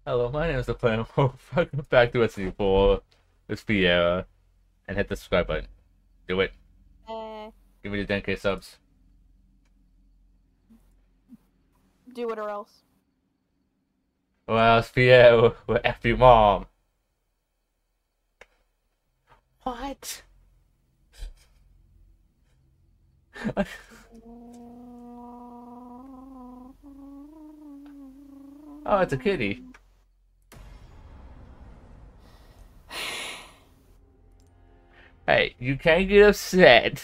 Hello, my name is the Plan. Welcome back to SC4 with Fiera, and hit the subscribe button. Do it. Give me the 10k subs. Do it or else. Or else Fiera will F your mom. What? Oh, it's a kitty. Hey, you can't get upset.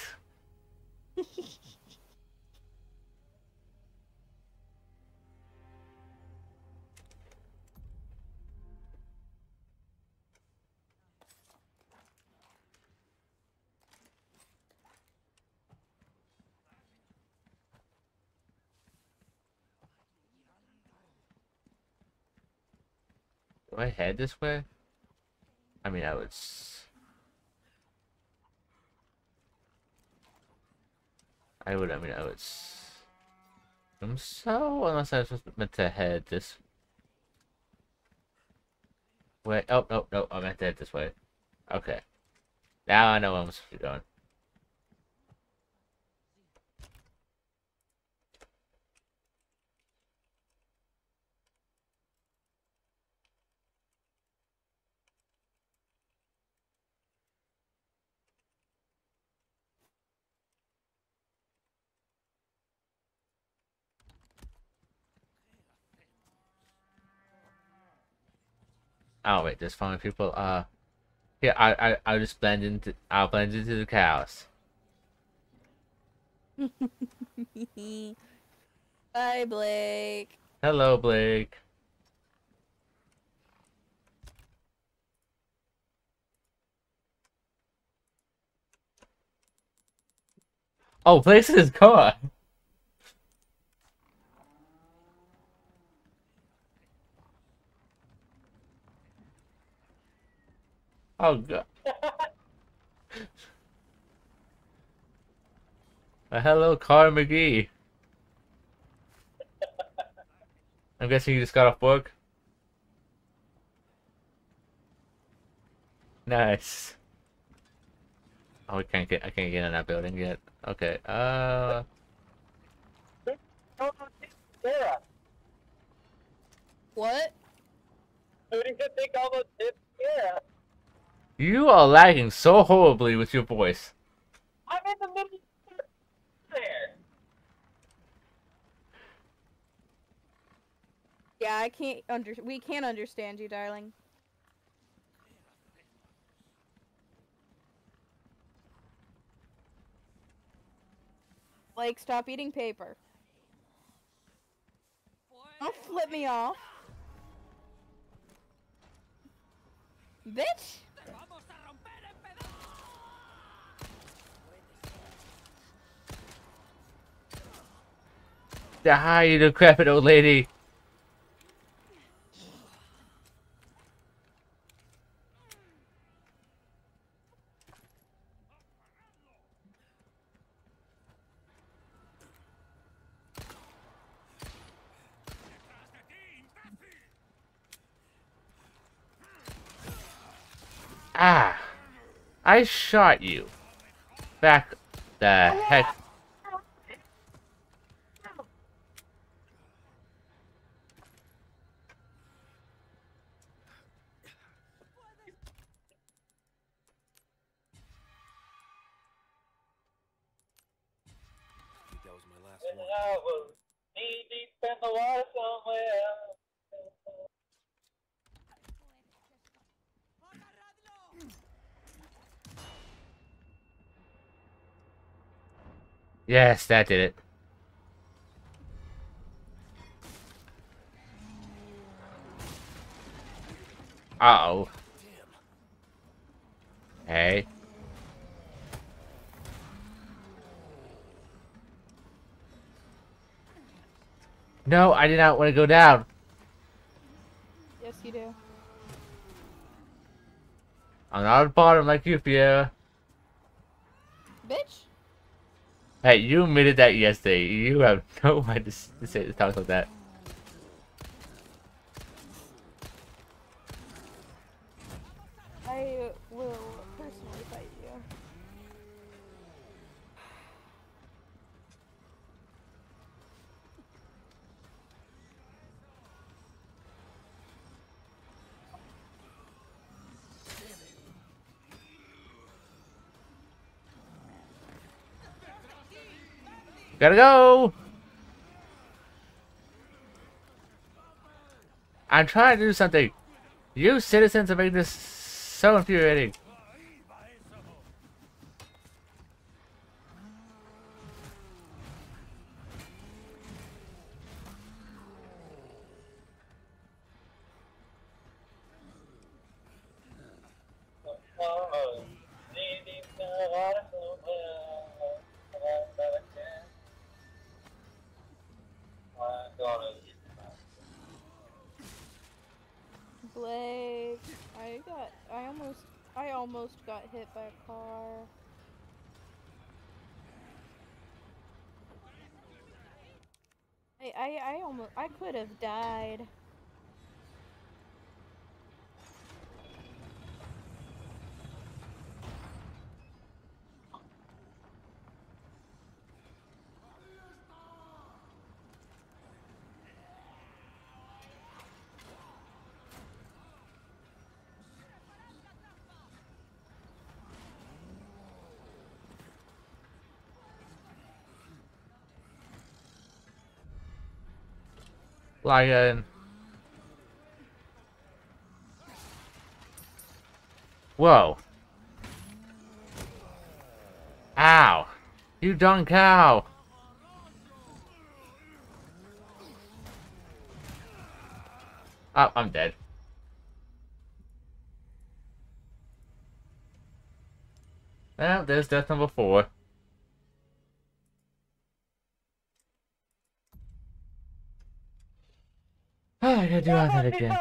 Do I head this way? I mean, I would assume so, unless I was meant to head this way. Oh, no, no, I meant to head this way. Okay. Now I know where I'm supposed to be going. Oh wait, there's funny people. Yeah, I'll just I'll blend into the cows. Bye, Blake. Hello, Blake. Oh, Blake's in his car. Oh god. Hello, Car McGee. I'm guessing you just got off work. Nice. Oh, I can't get in that building yet. Okay. What? Who did you think all those tips? Yeah. You are lagging so horribly with your voice. I'm in the middle there. Yeah, we can't understand you, darling. Blake, stop eating paper. Don't flip me off. Bitch! Die, you decrepit old lady. Ah, I shot you. Back the heck. That was my last And one. I was knee deep in the water somewhere. Yes, that did it. Uh-oh. Hey. No, I did not want to go down. Yes, you do. I'm not at the bottom like you, Pierre. Bitch! Hey, you admitted that yesterday. You have no right to say to talk like that. Gotta go! I'm trying to do something. You citizens are making this so infuriating. Oh, needing the water somewhere. I'm gonna Blake, I almost got hit by a car. I could have died. Lion. Whoa. Ow. You darn cow. Oh, I'm dead. Well, there's death number 4. Oh, I gotta do all that again.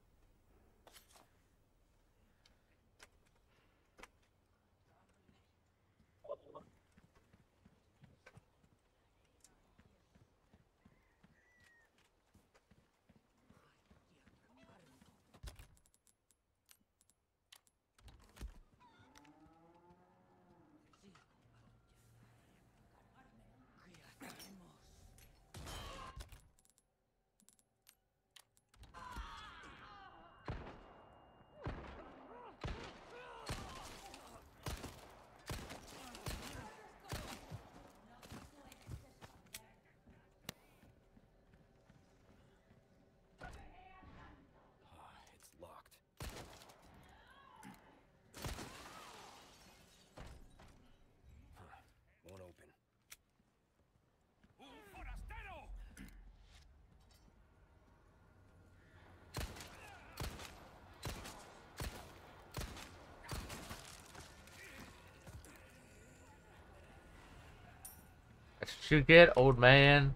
It's locked. Won't open. That's what you get, old man.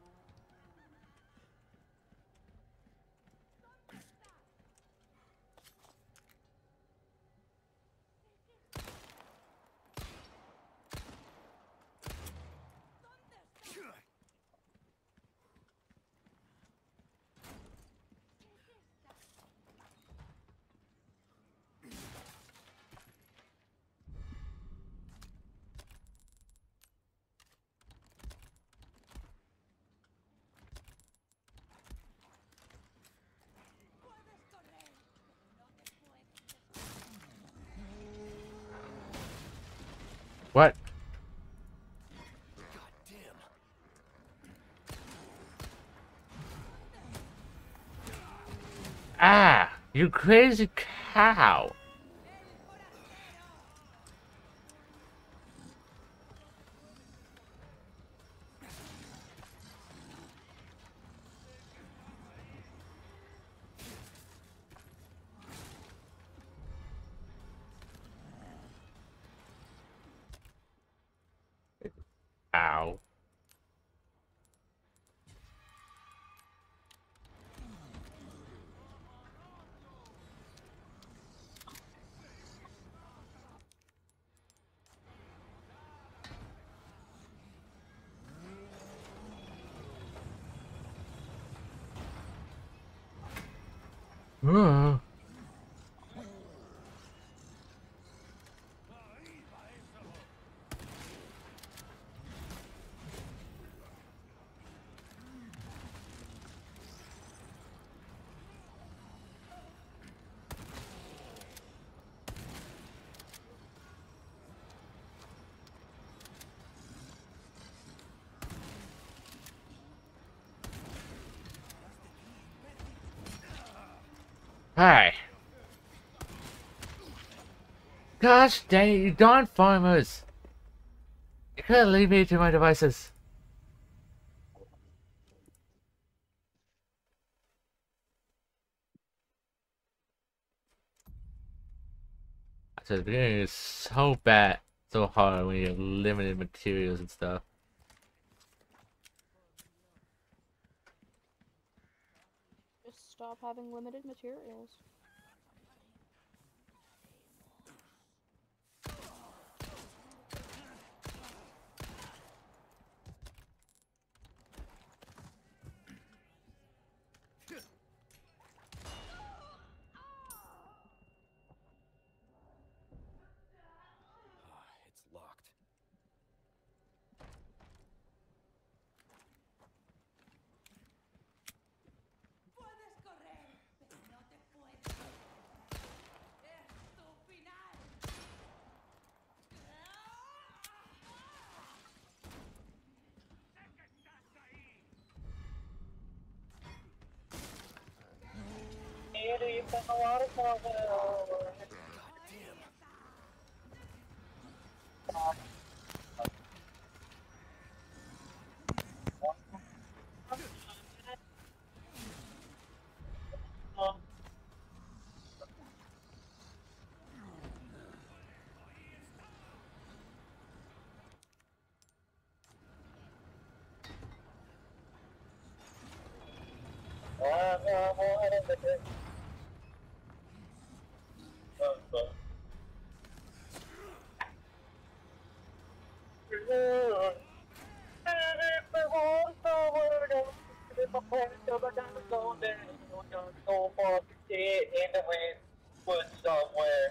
What? Ah, you crazy cow. Ow. Ugh. Hi. Gosh dang it, you darn farmers! You couldn't leave me to my devices. So the beginning is so bad, so hard when you have limited materials and stuff. Just stop having limited materials. It's locked. Need to spend a lot of time with somewhere.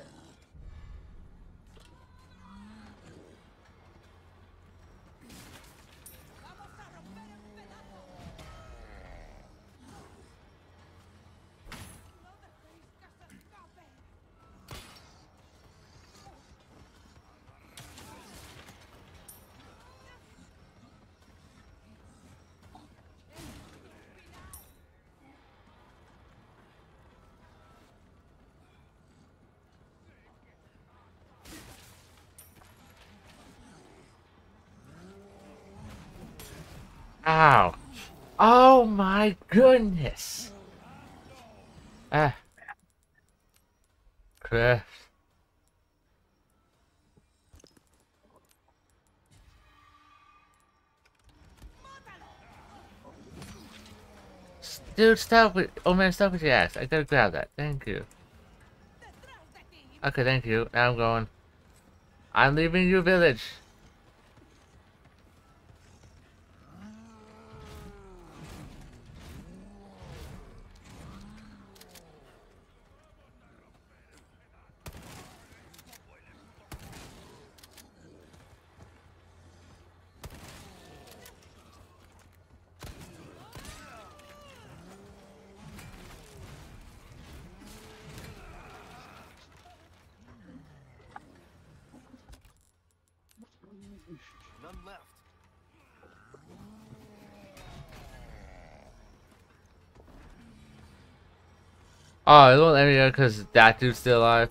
Ow! Oh my goodness! Ah. Crap. Dude, stop with— oh man, stop with your ass. I gotta grab that. Thank you. Okay, thank you. Now I'm going. I'm leaving your village. None left. Oh, it won't let me go because that dude's still alive.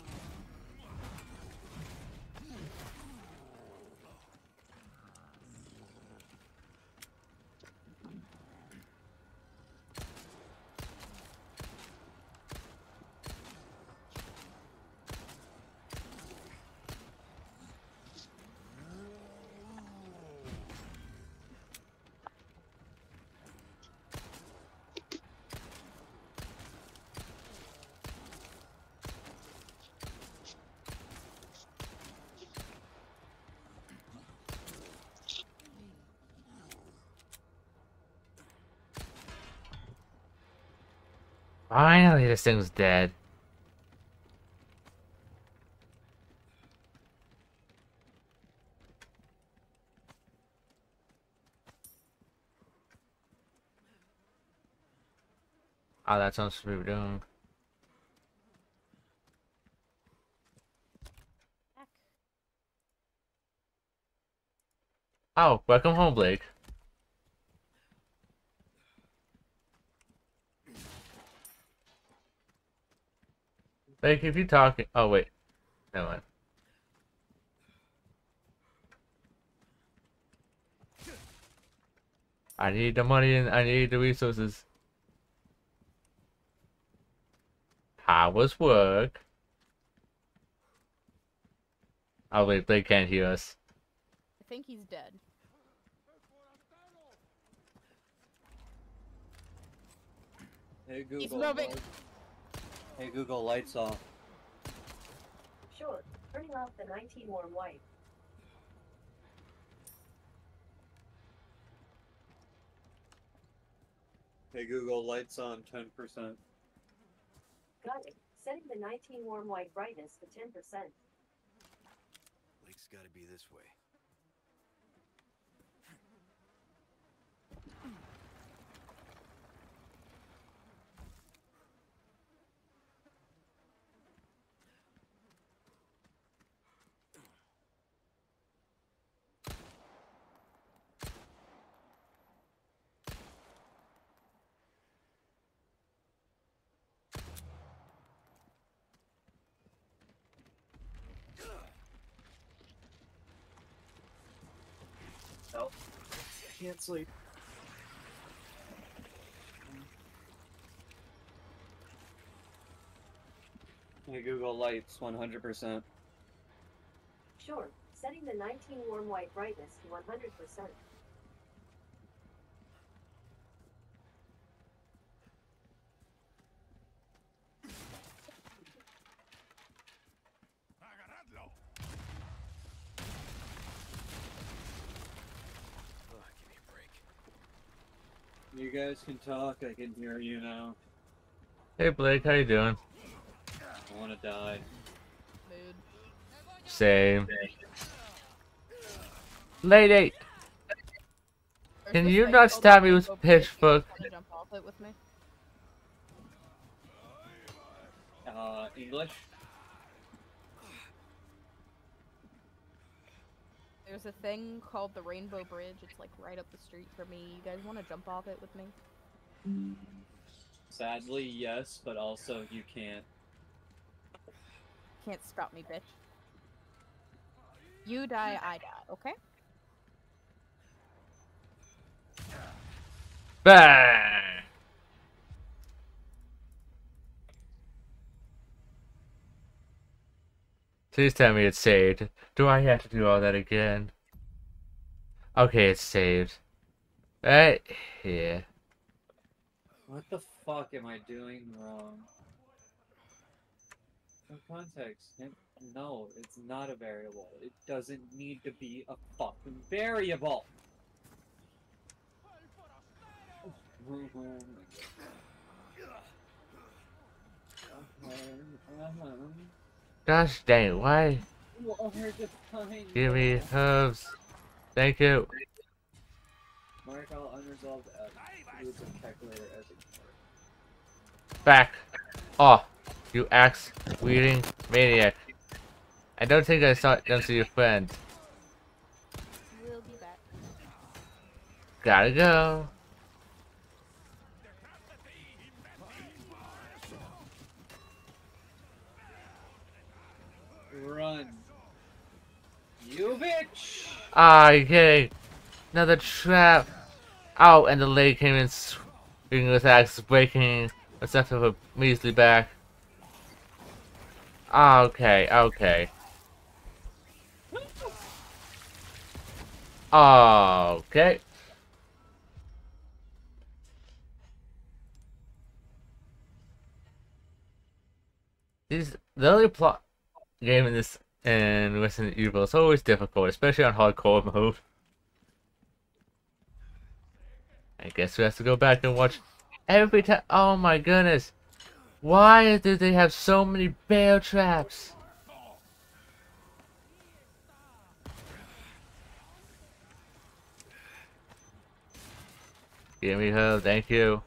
Finally, this thing's dead. Oh, that sounds what we were doing. Heck. Oh, welcome home, Blake. Like, if you talking... Oh, wait. Never mind. I need the money and I need the resources. Powers work. Oh, wait, Blake can't hear us. I think he's dead. Hey Google. He's moving. Hey Google, lights off. Sure. Turning off the 19 warm white. Hey Google, lights on 10%. Got it. Setting the 19 warm white brightness to 10%. Lake's gotta be this way. Oh, I can't sleep. Hey Google, lights 100%. Sure. Setting the 19 warm white brightness to 100%. Oh, give me a break. You guys can talk, I can hear you now. Hey, Blake, how you doing? I wanna die. Mood. Same. Lady! There's Can this you thing not called stab the me with rainbow bridge. pitchfork? Wanna jump off it with me? English? There's a thing called the Rainbow Bridge. It's like right up the street from me. You guys want to jump off it with me? Sadly, yes, but also you can't. Can't stop me, bitch. You die, I die, okay? Bang! Please tell me it's saved. Do I have to do all that again? Okay, it's saved. Right here. What the fuck am I doing wrong? No context. No, it's not a variable. It doesn't need to be a fucking variable. Gosh dang it, why? Give me herbs. Thank you. Mark all unresolved use of calculator as a Back. Oh, you axe wielding maniac. I don't think I saw them to your friend. We'll be back. Gotta go. Run. You bitch! Ah, you kidding? Another trap. Oh, and the lady came in swinging with axe, breaking herself of a measly back. Ah, okay, okay. Okay. The only plot game in this and Resident Evil is always difficult, especially on hardcore mode. I guess we have to go back and watch every time. Oh my goodness. Why do they have so many bear traps? Give me her, thank you.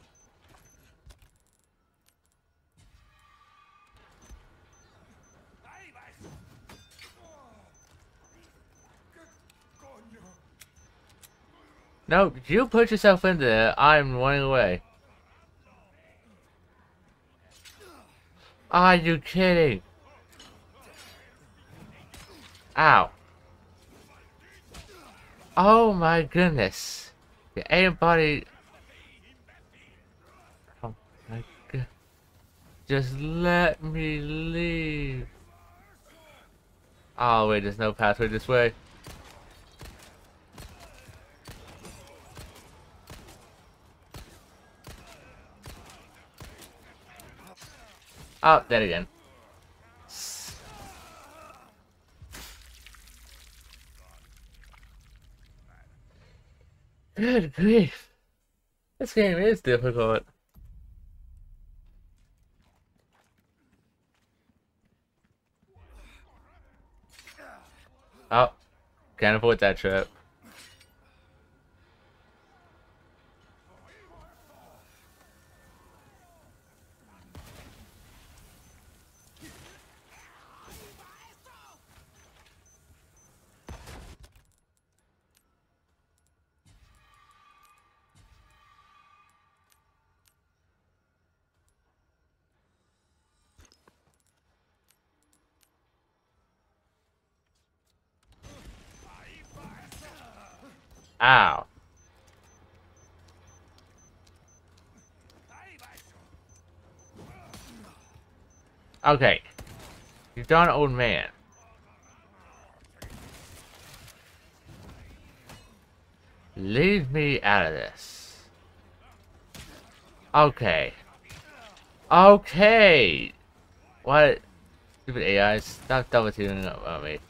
No, you put yourself in there. I'm running away. Are you kidding? Ow. Oh my goodness. Did anybody... Oh my god. Just let me leave. Oh wait, there's no pathway this way. Oh, dead again. Good grief. This game is difficult. Oh, can't avoid that trap. Ow. Okay. You darn old man. Leave me out of this. Okay. Okay. What? Stupid AI. Stop double teaming up on me.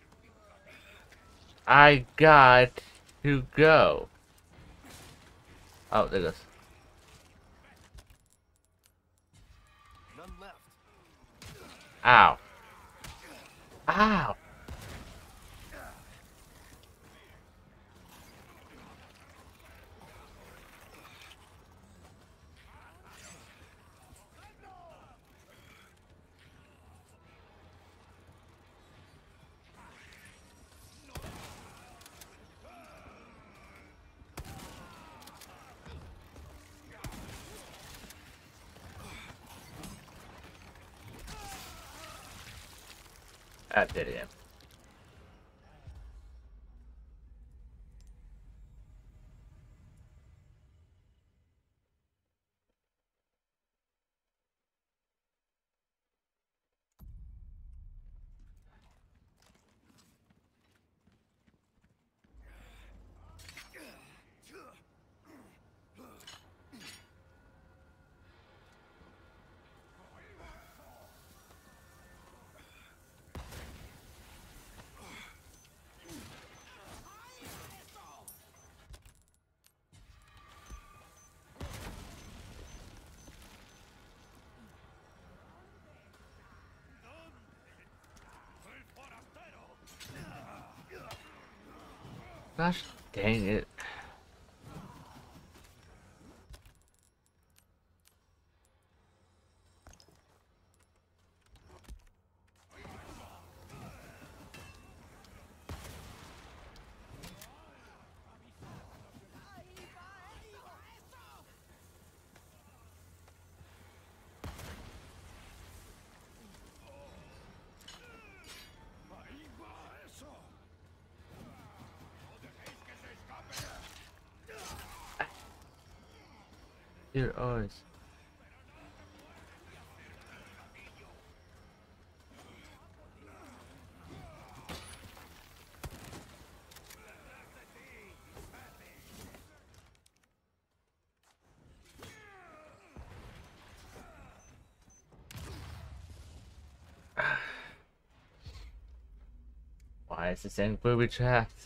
I got to go. Oh, there goes. None left. Ow. Ow. That did it. Gosh dang it. Your eyes. Why is this thing booby trapped?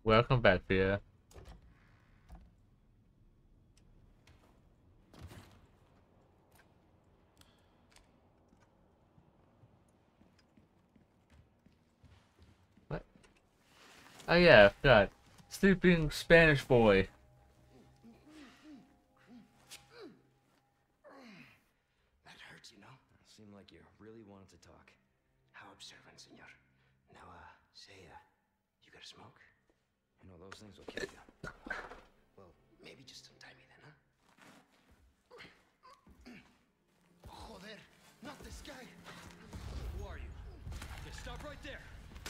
Welcome back, Pierre. What? Oh yeah, I forgot. Sleeping Spanish boy. That hurts, you know. Seemed like you really wanted to talk. How observant, senor. Now, say, you got a smoke? You know, those things will kill you. Well, maybe just untie me then, huh? Joder, not this guy. Who are you? Okay, stop right there.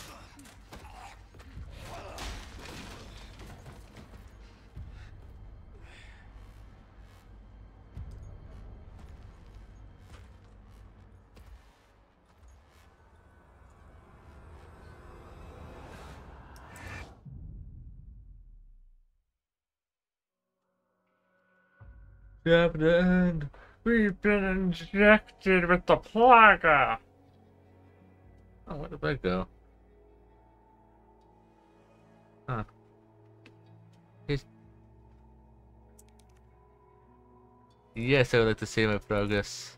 Captain, we've been injected with the plaga. Oh, where did that go? Huh. He's... Yes, I would like to see my progress.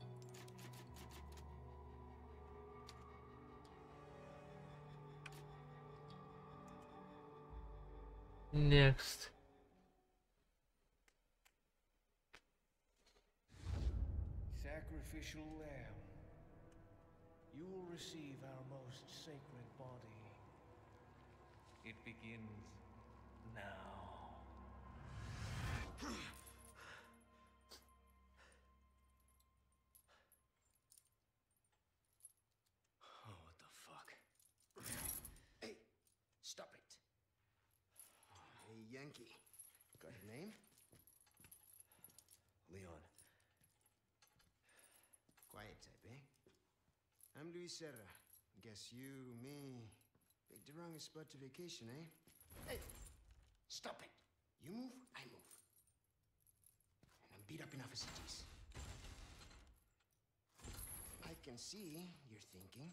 Next. Sacrificial lamb, you will receive our most sacred body. It begins now. Oh, what the fuck? Hey, stop it. Hey, Yankee. Got your name? Leon. Quiet type, eh? I'm Luis Serra. Guess you, me, picked the wrongest spot to vacation, eh? Hey, stop it. You move, I move. And I'm beat up enough as it is. I can see you're thinking.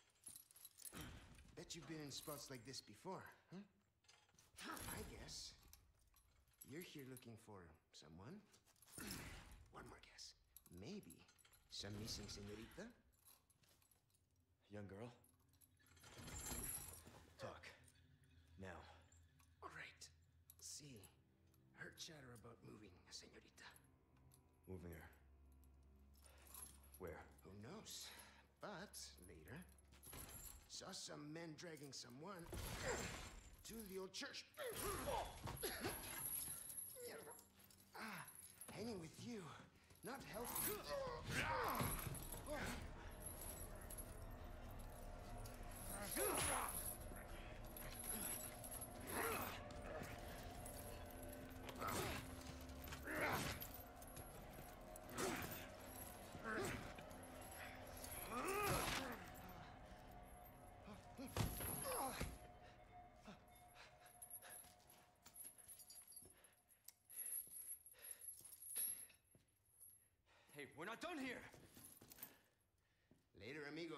Bet you've been in spots like this before, huh? I guess you're here looking for someone. One more guess. Maybe some missing señorita? Young girl? Talk. Now. Great. See, heard chatter about moving a señorita. Moving her? Where? Who knows? But later, saw some men dragging someone to the old church. Hanging with you, not healthy. Hey, we're not done here! Later, amigo.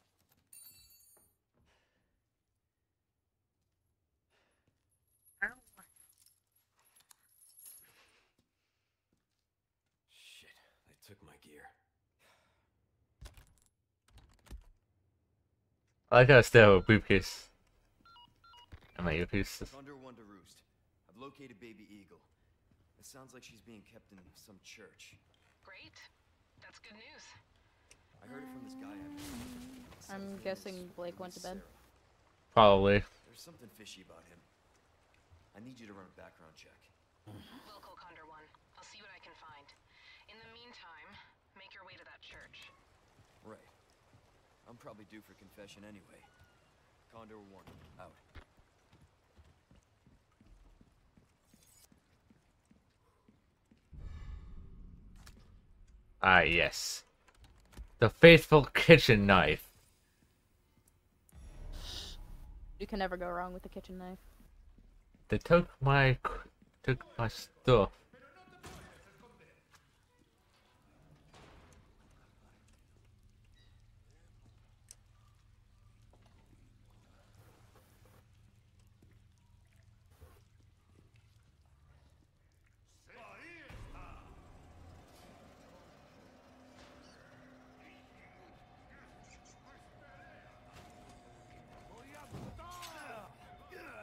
Shit, they took my gear. I like how I still have a briefcase. And my earpiece. Thunder one to roost. I've located baby eagle. It sounds like she's being kept in some church. Great. That's good news. I heard it from this guy. I'm guessing Blake went to bed. Probably. There's something fishy about him. I need you to run a background check. Will call Condor 1. I'll see what I can find. In the meantime, make your way to that church. Right. I'm probably due for confession anyway. Condor 1, out. Ah, yes. The faithful kitchen knife. You can never go wrong with the kitchen knife. They took my stuff.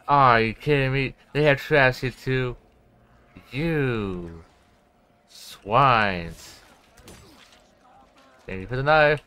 Are you kidding me? They have traps here too. You swines. Thank you for the knife.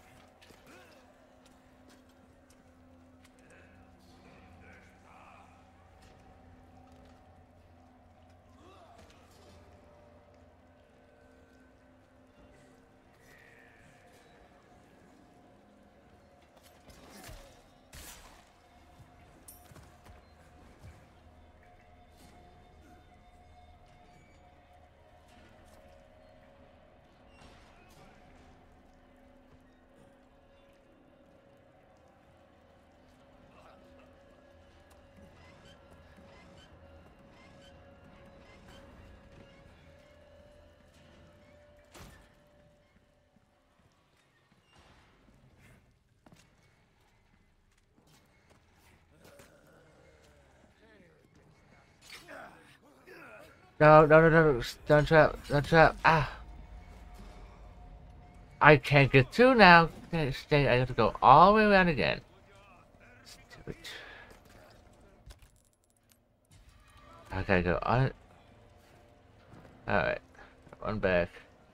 No, no, no, no, don't trap, don't trap, ah. I can't get through now. Stay, I have to go all the way around again. Stupid. I gotta go on. Alright, one back.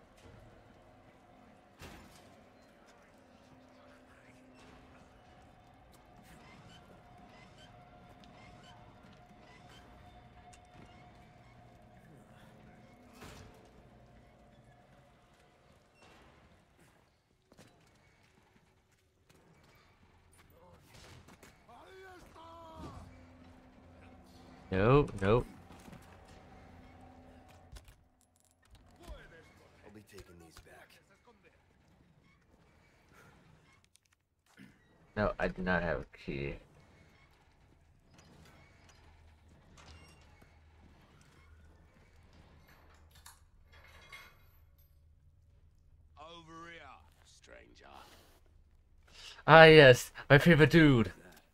Nope, nope. I'll be taking these back. No, I do not have a key. Over here, stranger. Ah yes, my favorite dude.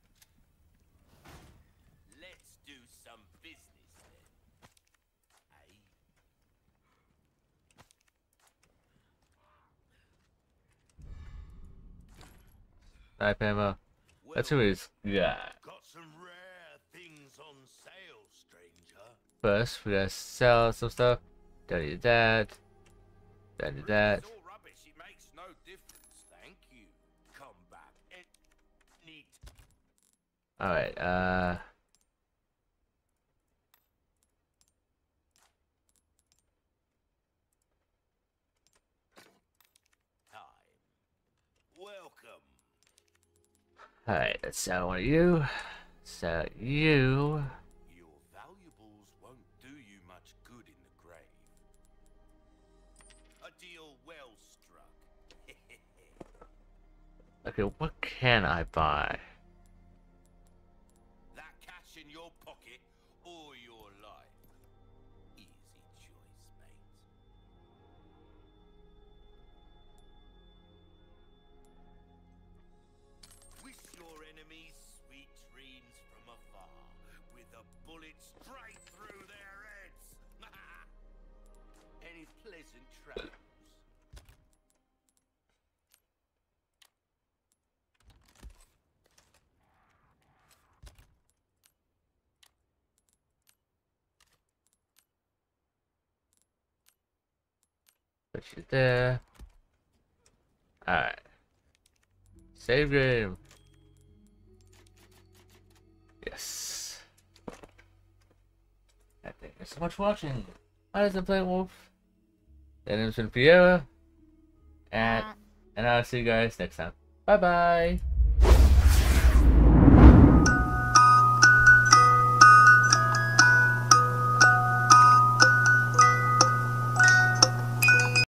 Let's do some business then. Knife ammo. That's who he's got. Got some rare things on sale, stranger. First, we gotta sell some stuff. Don't need that. Don't need that. It's all rubbish. It makes no difference. Thank you. Come back. Neat. Alright, Time. Welcome. alright, let's sell one of you. Sell you. Your valuables won't do you much good in the grave. A deal well struck. Okay, what can I buy? That cash in your pocket or your life. Easy choice, mate. Wish your enemies sweet dreams from afar, with a bullet straight through their heads. Any pleasant travels. Put you there. Alright. Save game. Yes. Thank you so much for watching. I was Play Wolf. And it's been Fiera. And I'll see you guys next time. Bye bye.